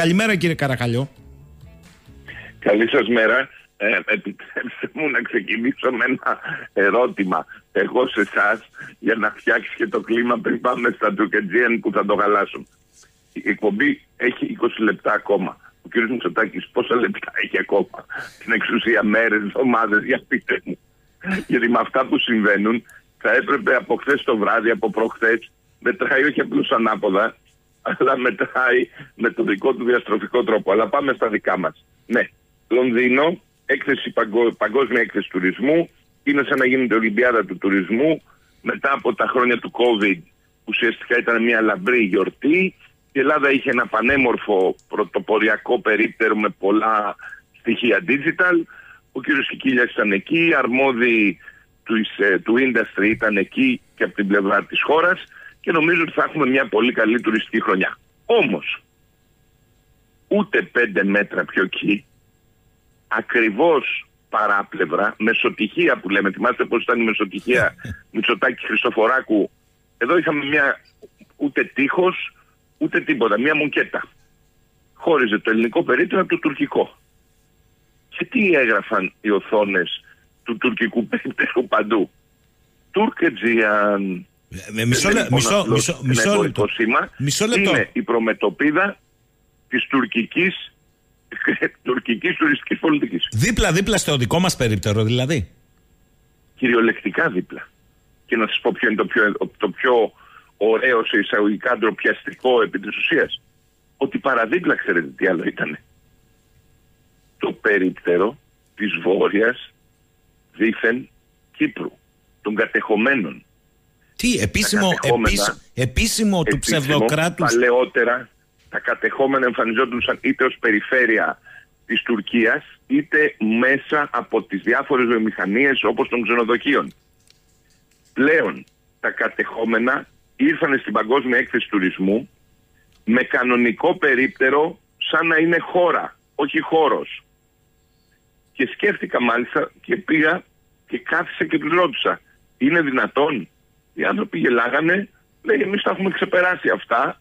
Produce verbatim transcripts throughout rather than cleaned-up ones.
Καλημέρα κύριε Καραχαλιό. Καλή σας μέρα. Ε, επιτρέψτε μου να ξεκινήσω με ένα ερώτημα εγώ σε εσάς για να φτιάξει και το κλίμα πριν πάμε στα Τουρκετζίαν που θα το χαλάσουν. Η εκπομπή έχει είκοσι λεπτά ακόμα. Ο κ. Μητσοτάκης πόσα λεπτά έχει ακόμα? Την εξουσία, μέρες, εβδομάδες, για πείτε μου. Γιατί με αυτά που συμβαίνουν θα έπρεπε από χθες το βράδυ, από προχθές, μετράει όχι απλώς ανάποδα, αλλά μετράει με το δικό του διαστροφικό τρόπο. Αλλά πάμε στα δικά μας. Ναι, Λονδίνο, έκθεση, παγκο, παγκόσμια έκθεση τουρισμού, είναι σαν να γίνεται Ολυμπιάδα του τουρισμού, μετά από τα χρόνια του COVID, ουσιαστικά ήταν μια λαμπρή γιορτή. Η Ελλάδα είχε ένα πανέμορφο πρωτοποριακό περίπτερο με πολλά στοιχεία digital. Ο κ. Κικίλιας ήταν εκεί, οι αρμόδιοι του, του industry ήταν εκεί και από την πλευρά της χώρας και νομίζω ότι θα έχουμε μια πολύ καλή τουριστική χρονιά. Όμως, ούτε πέντε μέτρα πιο εκεί, ακριβώς παράπλευρα, μεσοτυχία που λέμε, θυμάστε πώς ήταν η μεσοτυχία Μητσοτάκη Χριστοφοράκου, εδώ είχαμε μια ούτε τείχος, ούτε τίποτα, μια μουκέτα. Χώριζε το ελληνικό περίπτερο από το τουρκικό. Και τι έγραφαν οι οθόνες του τουρκικού περίπτερου παντού? Τουρκετζίαν. Ε, μισό, λε, μισό, μισό, μισό λεπτό. Μισό λεπτό. Είναι η προμετωπίδα της τουρκικής, τουρκικής τουριστικής πολιτικής. Δίπλα-δίπλα στο δικό μας περίπτερο δηλαδή. Κυριολεκτικά δίπλα. Και να σας πω ποιο είναι το πιο, το πιο ωραίο σε εισαγωγικά ντροπιαστικό επί της ουσίας. Ότι παραδίπλα, ξέρετε τι άλλο ήτανε? Το περίπτερο της βόρειας δήθεν Κύπρου, των κατεχομένων. Τι, επίσημο, επίσημο, επίσημο του ψευδοκράτους? Παλαιότερα τα κατεχόμενα εμφανιζόντουσαν είτε ως περιφέρεια της Τουρκίας, είτε μέσα από τις διάφορες βιομηχανίες όπως των ξενοδοχείων. Πλέον τα κατεχόμενα ήρθαν στην Παγκόσμια Έκθεση Τουρισμού με κανονικό περίπτερο σαν να είναι χώρα, όχι χώρος. Και σκέφτηκα μάλιστα και πήγα και κάθισα και τους ρώτησα, είναι δυνατόν? Οι άνθρωποι γελάγανε, λέει εμείς τα έχουμε ξεπεράσει αυτά,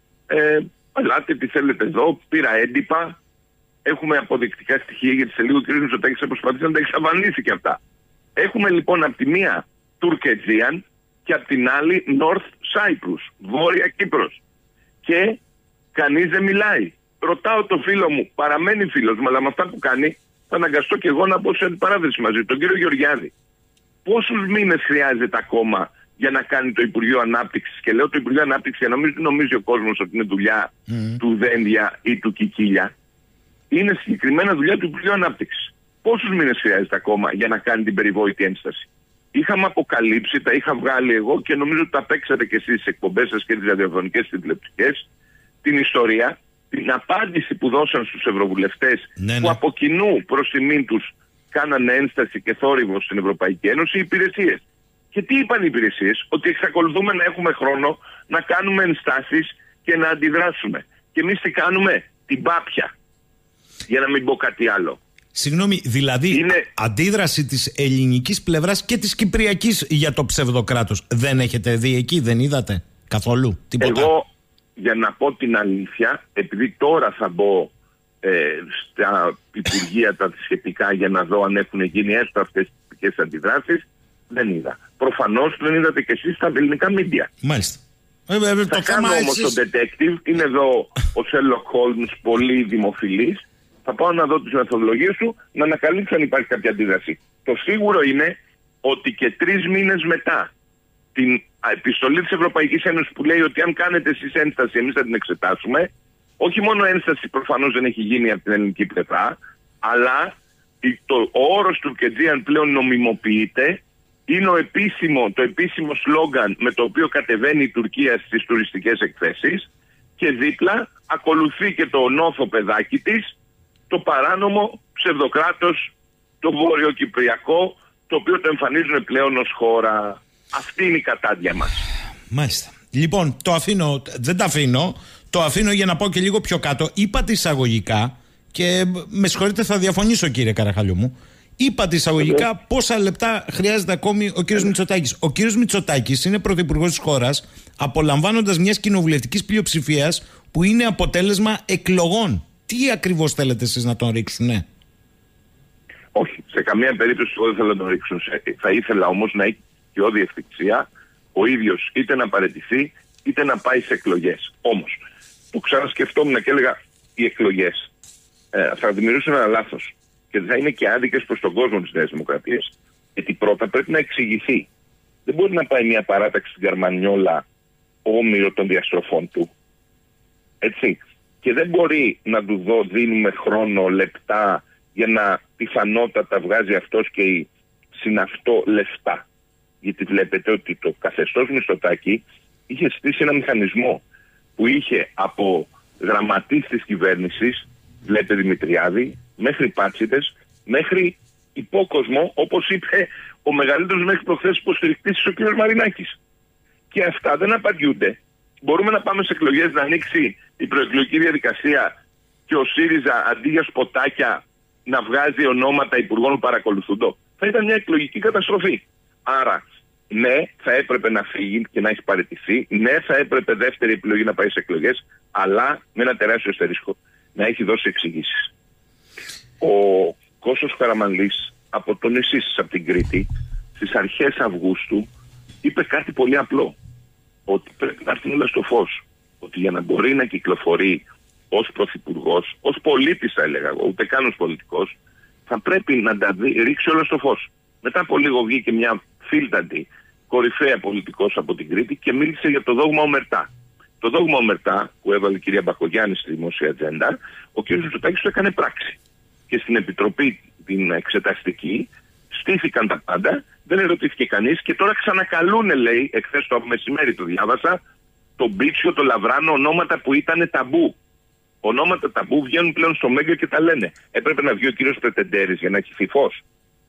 ε, ελάτε τι θέλετε εδώ, πήρα έντυπα, έχουμε αποδεικτικά στοιχεία, γιατί σε λίγο ο κ. Μητσοτάκης θα προσπαθήσει να τα εξαφανίσει και αυτά. Έχουμε λοιπόν από τη μία Τουρκετζίαν και από την άλλη North Cyprus, Βόρεια Κύπρος. Και κανείς δεν μιλάει. Ρωτάω το φίλο μου, παραμένει φίλος μου, αλλά με αυτά που κάνει θα αναγκαστώ και εγώ να πω σε αντιπαράθεση μαζί, τον κύριο Γεωργιάδη. Πόσους μήνες χρειάζεται ακόμα για να κάνει το Υπουργείο Ανάπτυξης? Και λέω το Υπουργείο Ανάπτυξης για να μην νομίζει ο κόσμος ότι είναι δουλειά mm. του Δένδια ή του Κικίλια. Είναι συγκεκριμένα δουλειά του Υπουργείου Ανάπτυξης. Πόσους μήνες χρειάζεται ακόμα για να κάνει την περιβόητη ένσταση? Είχαμε αποκαλύψει, τα είχα βγάλει εγώ και νομίζω ότι τα παίξατε και εσείς στις εκπομπές σας και τις ραδιοφωνικές και τηλεοπτικές, την ιστορία, την απάντηση που δώσαν στους ευρωβουλευτές ναι, ναι. που από κοινού προς τιμήν τους κάνανε ένσταση και θόρυβο στην Ευρωπαϊκή Ένωση, οι υπηρεσίες. Και τι είπαν οι υπηρεσίες? Ότι εξακολουθούμε να έχουμε χρόνο να κάνουμε ενστάσεις και να αντιδράσουμε. Και εμείς τι κάνουμε? Την πάπια. Για να μην πω κάτι άλλο. Συγγνώμη, δηλαδή είναι... αντίδραση της ελληνικής πλευράς και της κυπριακής για το ψευδοκράτος δεν έχετε δει εκεί, δεν είδατε καθόλου τίποτα? Εγώ, για να πω την αλήθεια, επειδή τώρα θα μπω ε, στα υπουργεία τα σχετικά για να δω αν έχουν γίνει έστω αυτές τις αντιδράσεις, δεν είδα. Προφανώς δεν είδατε κι εσείς στα ελληνικά μίντια. Μάλιστα. Ε, ε, θα το κάνω όμως εσείς... τον detective, είναι εδώ ο Sherlock Holmes, πολύ δημοφιλής. Θα πάω να δω τις μεθοδολογίες του, να ανακαλύψω αν υπάρχει κάποια αντίδραση. Το σίγουρο είναι ότι και τρεις μήνες μετά την επιστολή της Ευρωπαϊκής Ένωσης που λέει ότι αν κάνετε εσείς ένσταση εμείς θα την εξετάσουμε, όχι μόνο ένσταση προφανώς δεν έχει γίνει από την ελληνική πλευρά, αλλά το, ο όρος του Τουρκετζίαν πλέον νομιμοποιείται, είναι ο επίσημο, το επίσημο σλόγγαν με το οποίο κατεβαίνει η Τουρκία στις τουριστικές εκθέσεις και δίπλα ακολουθεί και το νόθο παιδάκι της, το παράνομο ψευδοκράτος, το βόρειο-κυπριακό, το οποίο το εμφανίζουν πλέον ως χώρα. Αυτή είναι η κατάντια μας. Μάλιστα. Λοιπόν, το αφήνω, δεν τα αφήνω, το αφήνω για να πάω και λίγο πιο κάτω. Είπατε εισαγωγικά, και με συγχωρείτε θα διαφωνήσω κύριε Καραχαλιού μου, Είπατε εισαγωγικά okay. πόσα λεπτά χρειάζεται ακόμη ο κύριος Μητσοτάκης. Ο κύριος Μητσοτάκης είναι πρωθυπουργός της χώρας, απολαμβάνοντας μιας κοινοβουλευτικής πλειοψηφίας που είναι αποτέλεσμα εκλογών. Τι ακριβώς θέλετε εσείς να τον ρίξουνε? Όχι, σε καμία περίπτωση εγώ δεν θέλω να τον ρίξουν. Θα ήθελα όμως να έχει και όδη ευθυξία ο ίδιος είτε να παραιτηθεί είτε να πάει σε εκλογές. Όμως, το ξανασκεφτόμουν και έλεγα οι εκλογές ε, θα δημιουργήσουν ένα λάθος και θα είναι και άδικες προς τον κόσμο της Νέας Δημοκρατίας. Γιατί πρώτα πρέπει να εξηγηθεί. Δεν μπορεί να πάει μια παράταξη στην Καρμανιόλα όμοιρο των διαστροφών του. Έτσι. Και δεν μπορεί να του δω, δίνουμε χρόνο, λεπτά, για να πιθανότατα βγάζει αυτός και η συναυτό λεφτά. Γιατί βλέπετε ότι το καθεστώς Μητσοτάκη είχε στήσει ένα μηχανισμό που είχε από γραμματείς της κυβέρνησης, βλέπετε Δημητριάδη, μέχρι πάτσιτες, μέχρι υπόκοσμο, όπως είπε ο μεγαλύτερος μέχρι προχθές υποστηρικτής ο κ. Μαρινάκης. Και αυτά δεν απαντιούνται. Μπορούμε να πάμε σε εκλογές, να ανοίξει η προεκλογική διαδικασία και ο ΣΥΡΙΖΑ αντί για σποτάκια να βγάζει ονόματα υπουργών που παρακολουθούντο. Θα ήταν μια εκλογική καταστροφή. Άρα, ναι, θα έπρεπε να φύγει και να έχει παραιτηθεί. Ναι, θα έπρεπε δεύτερη επιλογή να πάει σε εκλογές, αλλά με ένα τεράστιο αστερίσκο να έχει δώσει εξηγήσεις. Ο Κώστας Καραμανλής από το νησί σας, από την Κρήτη, στις αρχές Αυγούστου, είπε κάτι πολύ απλό. Ότι πρέπει να έρθουν όλα στο φως. Ότι για να μπορεί να κυκλοφορεί ως πρωθυπουργός, ως πολίτης θα έλεγα εγώ, ούτε καν ως πολιτικός, θα πρέπει να τα δει, ρίξει όλα στο φως. Μετά από λίγο βγήκε μια φίλταντη κορυφαία πολιτικός από την Κρήτη και μίλησε για το δόγμα Ομερτά. Το δόγμα Ομερτά που έβαλε η κυρία Μπακογιάννη στη δημόσια ατζέντα, ο κ. Μητσοτάκης το έκανε πράξη. Και στην επιτροπή την εξεταστική στήθηκαν τα πάντα, δεν ερωτήθηκε κανείς και τώρα ξανακαλούνε, λέει, εχθές το μεσημέρι το διάβασα, το Μπίτσιο, το Λαβράνο, ονόματα που ήταν ταμπού. Ονόματα ταμπού βγαίνουν πλέον στο Μέγκα και τα λένε. Έπρεπε να βγει ο κύριος Πρετεντέρης για να έχει φως.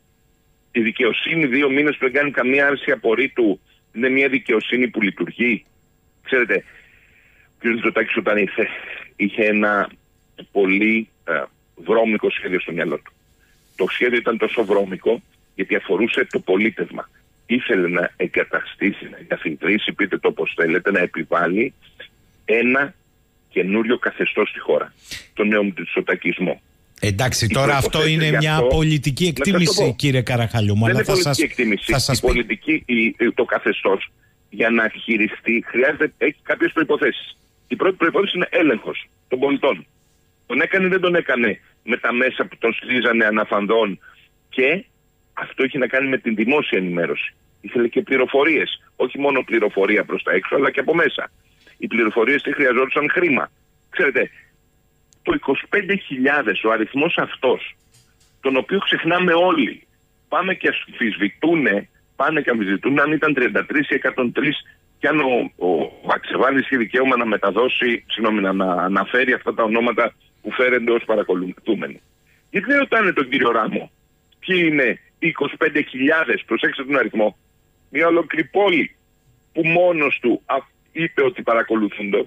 Η δικαιοσύνη δύο μήνες που δεν κάνει καμία άρση απορρίτου είναι μια δικαιοσύνη που λειτουργεί. Ξέρετε, ο κ. Μητσοτάκης όταν ήρθε είχε ένα πολύ ε, βρώμικο σχέδιο στο μυαλό του. Το σχέδιο ήταν τόσο βρώμικο γιατί αφορούσε το πολίτευμα. Ήθελε να εγκαταστήσει, να εγκαθιδρύσει, πείτε το όπως θέλετε, να επιβάλλει ένα καινούριο καθεστώς στη χώρα. Τον νέο μητσοτακισμό. Εντάξει, τώρα αυτό είναι μια αυτό, πολιτική εκτίμηση, κύριε Καραχαλιού. Δεν είναι θα πολιτική σας, εκτίμηση. Θα σας η πολιτική, η, το καθεστώς για να χειριστεί χρειάζεται, έχει κάποιες προϋποθέσεις. Η πρώτη προϋπόθεση είναι έλεγχος των πολιτών. Τον έκανε ή δεν τον έκανε με τα μέσα που τον στηρίζανε αναφανδόν και αυτό έχει να κάνει με την δημόσια ενημέρωση. Ήθελε και πληροφορίες. Όχι μόνο πληροφορία προς τα έξω, αλλά και από μέσα. Οι πληροφορίες τι χρειαζόντουσαν? Χρήμα. Ξέρετε, το είκοσι πέντε χιλιάδες, ο αριθμός αυτός, τον οποίο ξεχνάμε όλοι, πάμε και αμφισβητούνε, πάνε και αμφισβητούν αν ήταν τριάντα τρεις ή εκατόν τρεις και αν ο, ο Βαξεβάνης είχε δικαίωμα να μεταδώσει, συγγνώμη, να, να αναφέρει αυτά τα ονόματα που φέρονται ως παρακολουθούμενοι. Γιατί δεν ρωτάνε τον κύριο Ράμο ποιοι είναι οι είκοσι πέντε χιλιάδες, προσέξτε τον αριθμό, μια ολόκληρη πόλη που μόνος του είπε ότι παρακολουθούνται.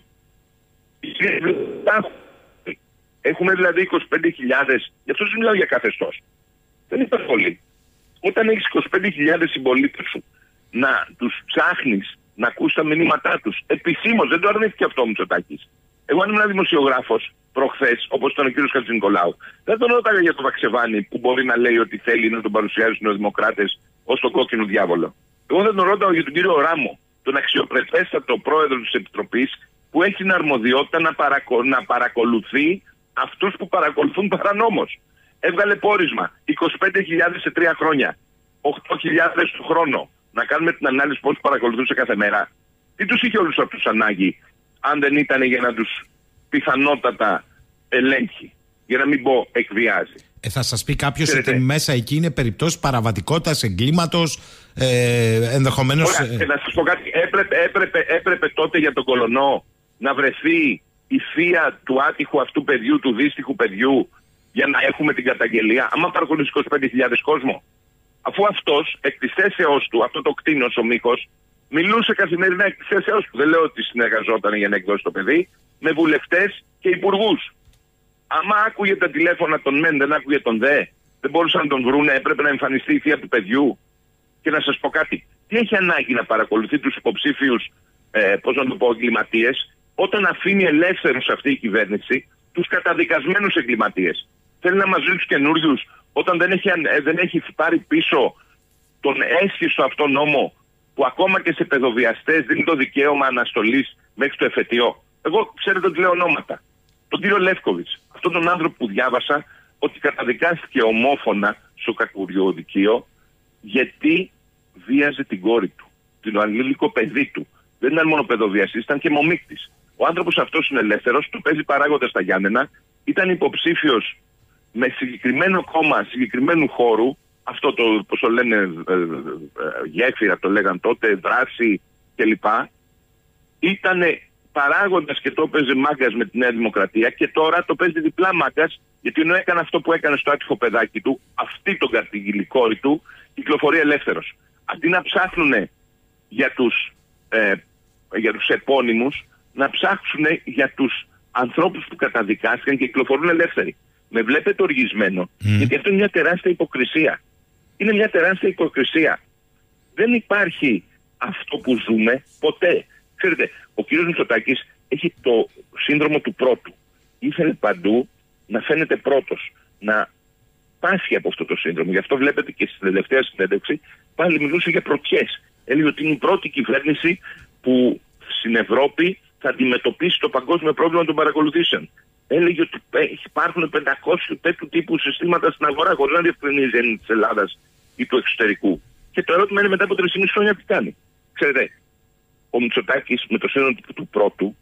Έχουμε δηλαδή είκοσι πέντε χιλιάδες, γι' αυτό σου μιλάω για καθεστώς. Δεν είναι πολύ. Όταν έχεις είκοσι πέντε χιλιάδες συμπολίτες σου, να τους ψάχνεις, να ακούς τα μηνύματά τους, επισήμως, δεν το αρνήθηκε αυτό ο Μητσοτάκης. Εγώ αν ήμουν δημοσιογράφος προχθές, όπως ήταν ο κ. Χατζηνικολάου, δεν τον ρώταγα για τον Βαξεβάνη που μπορεί να λέει ότι θέλει να τον παρουσιάζει στους νεοδημοκράτες ως τον κόκκινο διάβολο. Εγώ δεν τον ρώταγα για τον κύριο Ράμο, τον αξιοπρεπέστατο πρόεδρο της Επιτροπής που έχει την αρμοδιότητα να, παρακο... να παρακολουθεί αυτούς που παρακολουθούν παρανόμως. Έβγαλε πόρισμα είκοσι πέντε χιλιάδες σε τρία χρόνια, οκτώ χιλιάδες το χρόνο. Να κάνουμε την ανάλυση πώς παρακολουθούσε κάθε μέρα. Τι τους είχε όλους αυτούς ανάγκη, αν δεν ήταν για να τους πιθανότατα ελέγχει, για να μην πω εκβιάζει. Ε, θα σας πει κάποιος ότι μέσα εκεί είναι περιπτώσεις παραβατικότητας, εγκλήματος, ε, ενδεχομένως... Ωραία, ε... να σας πω κάτι, έπρεπε, έπρεπε, έπρεπε τότε για τον Κολονό να βρεθεί η θεία του άτυχου αυτού παιδιού, του δύστιχου παιδιού, για να έχουμε την καταγγελία, άμα παρακολουθεί είκοσι πέντε χιλιάδες κόσμο. Αφού αυτός εκ της θέσεώς του, αυτό το κτίνος ο Μίχος, μιλούσε καθημερινά εκ της θέσεώς του. Δεν λέω ότι συνεργαζόταν για να εκδώσει το παιδί, με βουλευτές και υπουργούς. Άμα άκουγε τα τηλέφωνα των μεν, δεν άκουγε τον δε. Δεν μπορούσαν να τον βρούνε, έπρεπε να εμφανιστεί η θεία του παιδιού. Και να σας πω κάτι. Τι έχει ανάγκη να παρακολουθεί τους υποψήφιους, ε, πώς να το πω, εγκληματίες, όταν αφήνει ελεύθερους αυτή η κυβέρνηση τους καταδικασμένους εγκληματίες? Θέλει να μαζί τους καινούριους, όταν δεν έχει, ε, δεν έχει πάρει πίσω τον έσχιστο αυτό νόμο που ακόμα και σε παιδοβιαστές δίνει το δικαίωμα αναστολής μέχρι το εφετείο. Εγώ ξέρετε ότι λέω ονόματα. Τον κύριο Λεύκοβιτς, αυτόν τον άνθρωπο που διάβασα ότι καταδικάστηκε ομόφωνα στο κακουριοδικείο γιατί βίαζε την κόρη του, την ανήλικο παιδί του. Δεν ήταν μόνο παιδοβιαστής, ήταν και μομίκτης. Ο άνθρωπος αυτός είναι ελεύθερος, το παίζει παράγοντα στα Γιάννενα, ήταν υποψήφιος με συγκεκριμένο κόμμα, συγκεκριμένου χώρου, αυτό το, πώς το λένε, ε, ε, ε, γέφυρα το λέγαν τότε, δράση κλπ. Ήτανε παράγοντας και το έπαιζε μάγκας με τη Νέα Δημοκρατία και τώρα το παίζει διπλά μάγκας, γιατί ενώ έκανε αυτό που έκανε στο άτυχο παιδάκι του, αυτή τον κατηγγείλει κόρη του, κυκλοφορεί ελεύθερος. Αντί να ψάχνουν για τους, ε, για τους επώνυμους, να ψάξουν για τους ανθρώπους που καταδικάστηκαν και κυκλοφορούν ελεύθεροι. Με βλέπετε οργισμένο, mm. γιατί αυτό είναι μια τεράστια υποκρισία. Είναι μια τεράστια υποκρισία. Δεν υπάρχει αυτό που ζούμε ποτέ. Ξέρετε, ο κύριος Μητσοτάκης έχει το σύνδρομο του πρώτου. Ήθελε παντού να φαίνεται πρώτος, να πάσχει από αυτό το σύνδρομο. Γι' αυτό βλέπετε και στην τελευταία συνέντευξη πάλι μιλούσε για πρωτιές. Έλεγε ότι είναι η πρώτη κυβέρνηση που στην Ευρώπη θα αντιμετωπίσει το παγκόσμιο πρόβλημα των παρακολουθήσεων. Έλεγε ότι υπάρχουν πεντακόσια τέτοιου τύπου συστήματα στην αγορά, χωρίς να διευκρινίζει αν είναι της Ελλάδας ή του εξωτερικού. Και το ερώτημα είναι μετά από τρία και μισό χρόνια τι κάνει. Ξέρετε, ο Μητσοτάκης με το σύνδρομο του πρώτου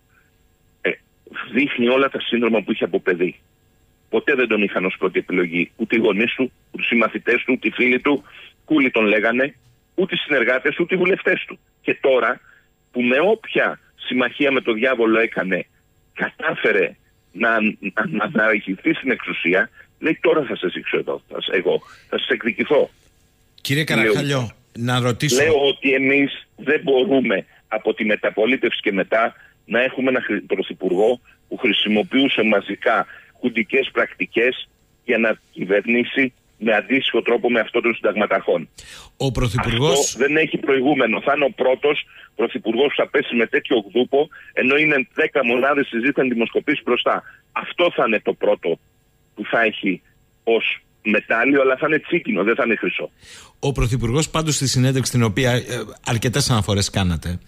ε, δείχνει όλα τα σύνδρομα που είχε από παιδί. Ποτέ δεν τον είχαν ως πρώτη επιλογή ούτε οι γονείς του, ούτε οι συμμαθητές του, ούτε οι φίλοι του, κούλοι τον λέγανε, ούτε οι συνεργάτες, ούτε οι βουλευτές του. Και τώρα που με όποια συμμαχία με τον διάβολο έκανε, κατάφερε να, να, να, να ηγηθεί στην εξουσία, λέει τώρα θα σας δείξω εδώ, θα, εγώ θα σας εκδικηθώ. Κύριε Καραχαλιό, λέω, να ρωτήσω. Λέω ότι εμείς δεν μπορούμε από τη μεταπολίτευση και μετά να έχουμε έναν πρωθυπουργό που χρησιμοποιούσε μαζικά χουντικές πρακτικές για να κυβερνήσει με αντίστοιχο τρόπο με αυτόν των συνταγματαρχών. Ο πρωθυπουργός... Αυτό δεν έχει προηγούμενο. Θα είναι ο πρώτος πρωθυπουργός που θα πέσει με τέτοιο γδούπο, ενώ είναι δέκα μονάδες συζήτησαν δημοσκοπήσεις μπροστά. Αυτό θα είναι το πρώτο που θα έχει ως μετάλλιο, αλλά θα είναι τσίκινο, δεν θα είναι χρυσό. Ο πρωθυπουργός πάντως στη συνέντευξη την οποία ε, αρκετές αναφορές κάνατε,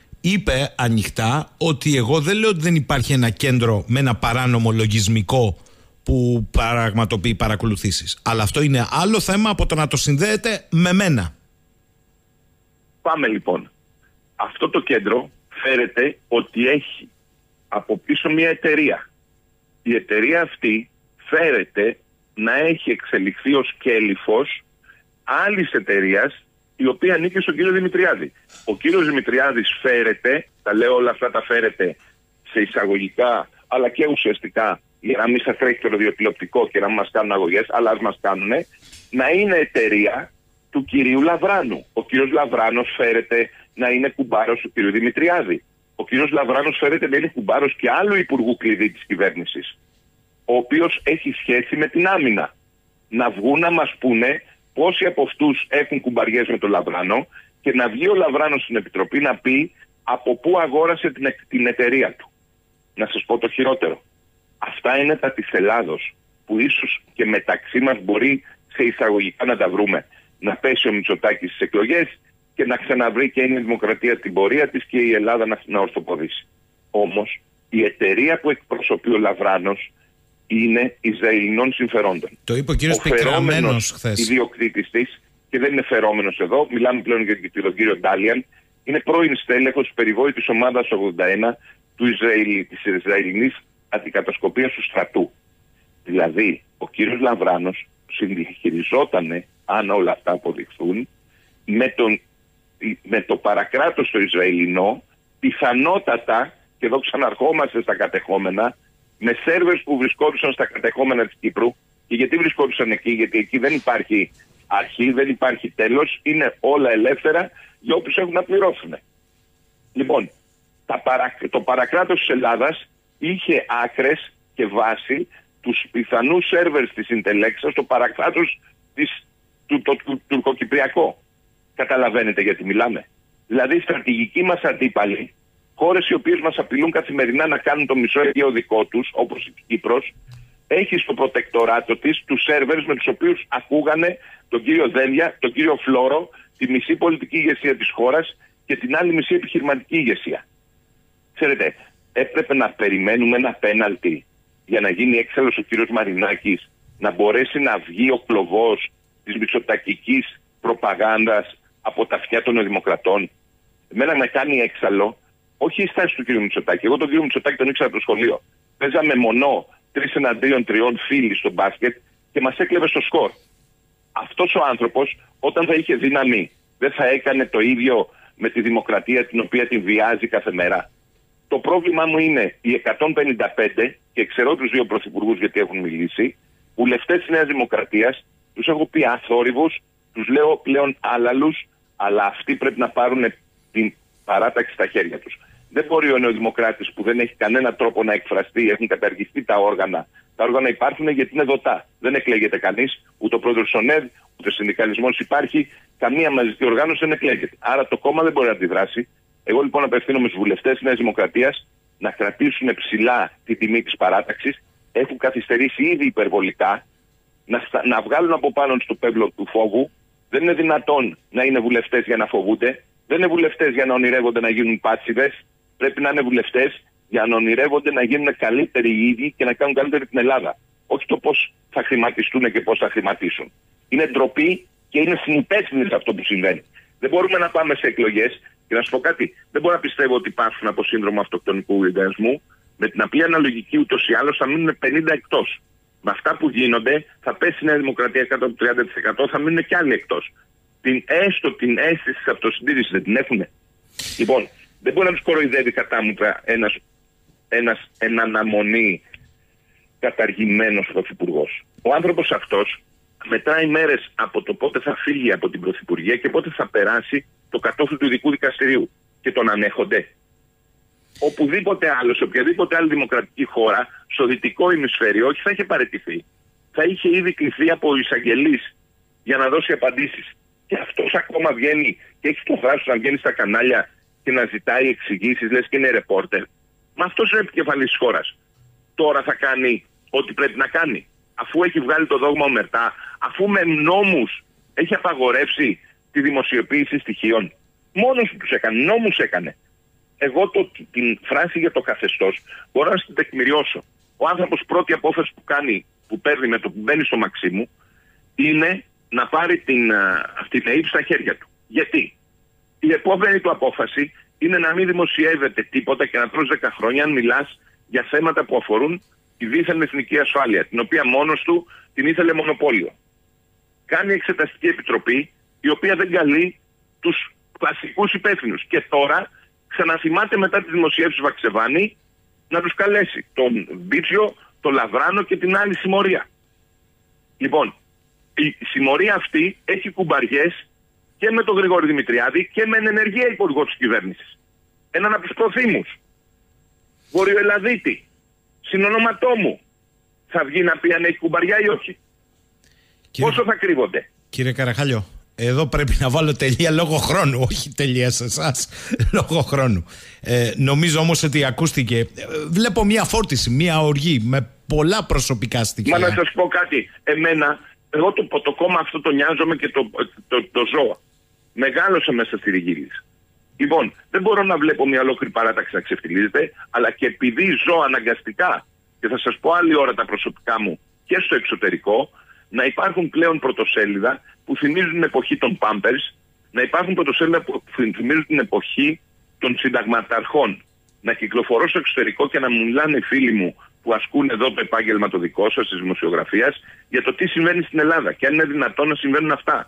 είπε ανοιχτά ότι εγώ δεν λέω ότι δεν υπάρχει ένα κέντρο με ένα παράνομο λογισμικό που πραγματοποιεί παρακολουθήσεις. Αλλά αυτό είναι άλλο θέμα από το να το συνδέεται με μένα. Πάμε λοιπόν. Αυτό το κέντρο φέρεται ότι έχει από πίσω μια εταιρεία. Η εταιρεία αυτή φέρεται να έχει εξελιχθεί ως κέλυφος άλλης εταιρείας η οποία ανήκει στον κύριο Δημητριάδη. Ο κύριος Δημητριάδης φέρεται, τα λέω όλα αυτά τα φέρεται σε εισαγωγικά αλλά και ουσιαστικά, για να μην σας τρέχει το ραδιοτηλεοπτικό και να μην μας κάνουν αγωγές, αλλά ας μας κάνουν, να είναι εταιρεία του κυρίου Λαβράνου. Ο κύριος Λαβράνος φέρεται να είναι κουμπάρος του κύριου Δημητριάδη. Ο κύριος Λαβράνος φέρεται να είναι κουμπάρος και άλλου υπουργού κλειδί της κυβέρνησης, ο οποίος έχει σχέση με την άμυνα. Να βγουν να μας πούνε πόσοι από αυτούς έχουν κουμπαριές με τον Λαβράνο και να βγει ο Λαβράνος στην Επιτροπή να πει από πού αγόρασε την, την εταιρεία του. Να σας πω το χειρότερο. Αυτά είναι τα της Ελλάδος, που ίσως και μεταξύ μας μπορεί σε εισαγωγικά να τα βρούμε. Να πέσει ο Μητσοτάκης στις εκλογές και να ξαναβρει και η Δημοκρατία την πορεία της και η Ελλάδα να, να ορθοποδήσει. Όμως η εταιρεία που εκπροσωπεί ο Λαβράνος είναι Ισραηλινών συμφερόντων. Το είπε ο κύριος Πικραμένος χθες. Ιδιοκτήτης της, και δεν είναι φερόμενος εδώ, μιλάμε πλέον για τον κύριο Ντάλιαν, είναι πρώην στέλεχος της περιβόητης ομάδας ογδόντα ένα του Ισραήλ, της Ισραηλινής αντικατασκοπίας του στρατού. Δηλαδή, ο κύριος Λαβράνος συνδιαχειριζόταν, αν όλα αυτά αποδειχθούν, με, τον, με το παρακράτος το Ισραηλινό, πιθανότατα, και εδώ ξαναρχόμαστε στα κατεχόμενα, με σερβερς που βρισκόντουσαν στα κατεχόμενα της Κύπρου. Και γιατί βρισκόντουσαν εκεί? Γιατί εκεί δεν υπάρχει αρχή, δεν υπάρχει τέλος, είναι όλα ελεύθερα για όποιους έχουν να πληρώσουν. Λοιπόν, τα παρα, το παρακράτος της Ελλάδας είχε άκρες και βάση τους πιθανούς σερβερς της Ιντελέξα στο παρακράτος της, του, το, του, του τουρκοκυπριακό. Καταλαβαίνετε γιατί μιλάμε? Δηλαδή, οι στρατηγικοί μας αντίπαλοι, χώρες οι οποίες μας απειλούν καθημερινά να κάνουν το μισό Αιγαίο δικό τους, όπως η Κύπρος, έχει στο προτεκτοράτο της τους σερβερς με τους οποίους ακούγανε τον κύριο Δένδια, τον κύριο Φλόρο, τη μισή πολιτική ηγεσία της χώρας και την άλλη μισή επιχειρηματική ηγεσία. Ξέρετε, έπρεπε να περιμένουμε ένα πέναλτι για να γίνει έξαλλος ο κύριος Μαρινάκης, να μπορέσει να βγει ο κλωβός της μητσοτακικής προπαγάνδας από τα αυτιά των δημοκρατών. Εμένα με κάνει έξαλλο, όχι η στάση του κύριου Μητσοτάκη. Εγώ τον κύριο Μητσοτάκη τον ήξερα από το σχολείο. Παίζαμε μονό τρεις εναντίον τριών φίλοι στο μπάσκετ και μας έκλεβε στο σκορ. Αυτός ο άνθρωπος, όταν θα είχε δύναμη, δεν θα έκανε το ίδιο με τη δημοκρατία την οποία την βιάζει κάθε μέρα? Το πρόβλημά μου είναι οι εκατόν πενήντα πέντε, και ξέρω τους δύο πρωθυπουργούς γιατί έχουν μιλήσει, βουλευτές της Νέας Δημοκρατίας, τους έχω πει αθόρυβους, τους λέω πλέον άλαλους, αλλά αυτοί πρέπει να πάρουν την παράταξη στα χέρια τους. Δεν μπορεί ο νεοδημοκράτης που δεν έχει κανένα τρόπο να εκφραστεί, έχουν καταργηθεί τα όργανα. Τα όργανα υπάρχουν γιατί είναι δοτά. Δεν εκλέγεται κανείς, ούτε ο πρόεδρος ΣΟΝΕΔ, ούτε ο συνδικαλισμός υπάρχει, καμία μαζική οργάνωση δεν εκλέγεται. Άρα το κόμμα δεν μπορεί να αντιδράσει. Εγώ λοιπόν απευθύνομαι στους βουλευτές της Νέας Δημοκρατίας να κρατήσουν ψηλά τη τιμή της παράταξης. Έχουν καθυστερήσει ήδη υπερβολικά, να, στα, να βγάλουν από πάνω στο πέπλο του φόβου. Δεν είναι δυνατόν να είναι βουλευτές για να φοβούνται. Δεν είναι βουλευτές για να ονειρεύονται να γίνουν πάτσιδες. Πρέπει να είναι βουλευτές για να ονειρεύονται να γίνουν καλύτεροι οι ίδιοι και να κάνουν καλύτερη την Ελλάδα. Όχι το πώς θα χρηματιστούν και πώς θα χρηματίσουν. Είναι ντροπή και είναι συνυπεύθυνοι σε αυτό που συμβαίνει. Δεν μπορούμε να πάμε σε εκλογές. Και να σου πω κάτι, δεν μπορώ να πιστεύω ότι υπάρχουν από σύνδρομο αυτοκτονικού οργανισμού. Με την απλή αναλογική ούτως ή άλλως θα μείνουν πενήντα εκτός. Με αυτά που γίνονται θα πέσει η Νέα Δημοκρατία κάτω από τριάντα τοις εκατό, θα μείνουν και άλλοι εκτός. Την έστω την αίσθηση της αυτοσυντήρησης δεν την έχουνε? Λοιπόν, δεν μπορεί να τους κοροϊδεύει κατάμουτρα ένας, ένας εν αναμονή καταργημένος πρωθυπουργός. Ο άνθρωπος αυτός μετράει μέρες από το πότε θα φύγει από την πρωθυπουργία και πότε θα περάσει το κατόφλι του ειδικού δικαστηρίου. Και τον ανέχονται? Οπουδήποτε άλλο, σε οποιαδήποτε άλλη δημοκρατική χώρα, στο δυτικό ημισφαίριο, όχι θα είχε παραιτηθεί. Θα είχε ήδη κληθεί από εισαγγελείς για να δώσει απαντήσεις. Και αυτός ακόμα βγαίνει και έχει το θράσος να βγαίνει στα κανάλια και να ζητάει εξηγήσεις, λες και είναι ρεπόρτερ. Μα αυτός είναι επικεφαλής της χώρας. Τώρα θα κάνει ό,τι πρέπει να κάνει. Αφού έχει βγάλει το δόγμα ομερτά, αφού με νόμους έχει απαγορεύσει τη δημοσιοποίηση στοιχείων. Μόνος του τους έκανε, νόμους έκανε. Εγώ το, την φράση για το καθεστώς μπορώ να την τεκμηριώσω. Ο άνθρωπος πρώτη απόφαση που κάνει, που παίρνει με το που μπαίνει στο Μαξίμου, είναι να πάρει την, την ΑΕΠ στα χέρια του. Γιατί? Η επόμενη του απόφαση είναι να μην δημοσιεύεται τίποτα και να τρως δέκα χρόνια αν μιλάς για θέματα που αφορούν τη δίθεν εθνική ασφάλεια, την οποία μόνος του την ήθελε μονοπόλιο. Κάνει εξεταστική επιτροπή, η οποία δεν καλεί τους κλασικούς υπεύθυνους. Και τώρα ξαναθυμάται μετά τη δημοσίευση του Βαξεβάνη να τους καλέσει τον Μπίτσιο, τον Λαβράνο και την άλλη συμμορία. Λοιπόν, η συμμορία αυτή έχει κουμπαριές και με τον Γρηγόρη Δημητριάδη και με ενεργεία υπουργό της κυβέρνησης. Έναν από τους προθήμους. Βορειοελλαδίτη. Συνονόματό μου. Θα βγει να πει αν έχει κουμπαριά ή όχι? Κύριε... Πόσο θα κρύβονται? Κύριε Καραχάλιο, εδώ πρέπει να βάλω τελεία λόγω χρόνου. Όχι τελεία σε εσάς, λόγω χρόνου. Ε, νομίζω όμως ότι ακούστηκε. Βλέπω μια φόρτιση, μια οργή με πολλά προσωπικά στοιχεία. Μα να σας πω κάτι. Εμένα, εγώ το, το κόμμα αυτό το νοιάζομαι και το, το, το, το ζω. Μεγάλωσα μέσα στη Ριγίλης. Λοιπόν, δεν μπορώ να βλέπω μια ολόκληρη παράταξη να ξεφτιλίζεται, αλλά και επειδή ζω αναγκαστικά, και θα σας πω άλλη ώρα τα προσωπικά μου και στο εξωτερικό, να υπάρχουν πλέον πρωτοσέλιδα που θυμίζουν την εποχή των Pampers, να υπάρχουν πρωτοσέλιδα που θυμίζουν την εποχή των συνταγματαρχών. Να κυκλοφορώ στο εξωτερικό και να μου μιλάνε φίλοι μου που ασκούν εδώ το επάγγελμα το δικό σας της δημοσιογραφίας για το τι συμβαίνει στην Ελλάδα και αν είναι δυνατόν να συμβαίνουν αυτά.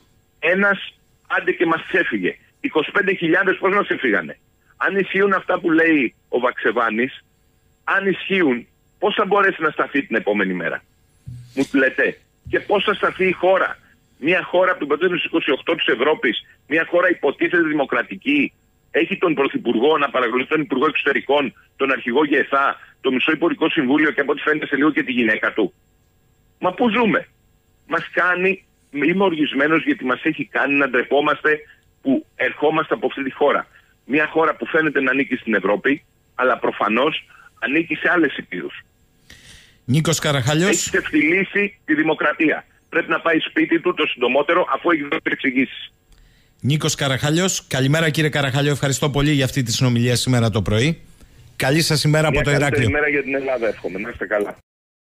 Ένας, άντε και μας ξέφυγε. είκοσι πέντε χιλιάδες πώς μας έφυγανε? Αν ισχύουν αυτά που λέει ο Βαξεβάνης, αν ισχύουν, πώς θα μπορέσει να σταθεί την επόμενη μέρα? Μου λέτε. Και πώς θα σταθεί η χώρα? Μια χώρα από την πρωτεύουσα είκοσι οκτώ της Ευρώπης, μια χώρα υποτίθεται δημοκρατική, Έχει τον Πρωθυπουργό να παρακολουθεί τον Υπουργό Εξωτερικών, τον Αρχηγό ΓΕΘΑ, το Μισό Υπουργικό Συμβούλιο και από ό,τι φαίνεται σε λίγο και τη γυναίκα του. Μα πού ζούμε? Μας κάνει, είμαι οργισμένος γιατί μας έχει κάνει να ντρεπόμαστε που ερχόμαστε από αυτή τη χώρα. Μια χώρα που φαίνεται να ανήκει στην Ευρώπη, αλλά προφανώς ανήκει σε άλλες υπήρους. Νίκος Καραχαλιός. Έχει ξεφτυλίσει τη δημοκρατία. Πρέπει να πάει σπίτι του το συντομότερο, αφού έχει δώσει εξηγήσεις. Νίκος Καραχαλιός. Καλημέρα κύριε Καραχαλιό, ευχαριστώ πολύ για αυτή τη συνομιλία σήμερα το πρωί. Καλή σας ημέρα από το Ηράκλειο. Καλή ημέρα για την Ελλάδα, εύχομαι. Να είστε καλά.